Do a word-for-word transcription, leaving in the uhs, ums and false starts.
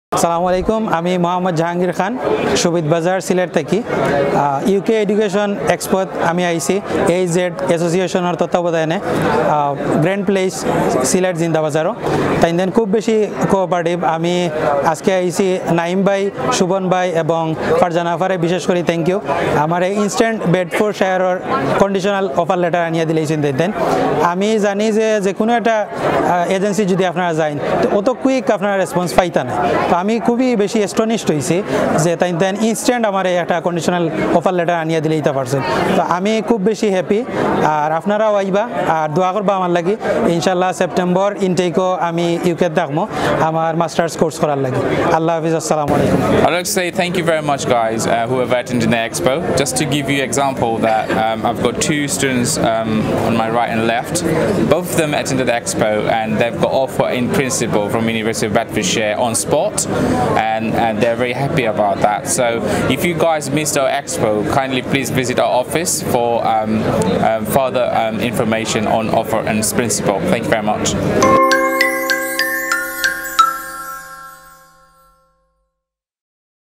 আসসালামু আলাইকুম আমি মোহাম্মদ জাহাঙ্গীর খান সুবিদ বাজার সিলেট থেকে ইউকে এডুকেশন এক্সপোত আমি আইছি এইচজেড অ্যাসোসিয়েশনের তত্ত্বাবধানে গ্র্যান্ড প্লেস সিলেট জিন্দাবাজারও তাই দেন খুব বেশি কোঅপারেটিভ আমি আজকে আইছি নাইম ভাই সুবন ভাই এবং ফারজানা আফারে বিশেষ করে থ্যাংক ইউ আমার ইনস্ট্যান্ট বেডফোর্ডশায়ারের কন্ডিশনাল অফার লেটার আনিয়ে দিলেছেন দেন আমি জানি যে যে কোনো একটা এজেন্সি যদি আপনারা যান তো অত কুইক আপনারা রেসপন্স পাইতা না তো আমি খুবই বেশি অ্যাস্টনিশড হয়েছি যে তাই দেন ইনস্ট্যান্ট আমার একটা কন্ডিশনাল অফার লেটার আনিয়ে দিলে দিতে পারছেন তো আমি খুব বেশি হ্যাপি আর আপনারাও আইবা আর দোয়া করবা আমার লাগি ইনশাল্লাহ সেপ্টেম্বর ইনটেকও আমি ইউকে থাকবো আমার মাস্টার্স কোর্স করার লাগি আল্লাহ হাফিজ আসসালামু আলাইকুম I'd like to say thank you very much guys uh, who have attended the expo. Just to give you an example that um, I've got two students um, on my right and left. Both of them attended the expo and they've got offer in principle from University of Bedfordshire on spot and, and they're very happy about that. So if you guys missed our expo, kindly please visit our office for um, um, further um, information on offer and principle. Thank you very much.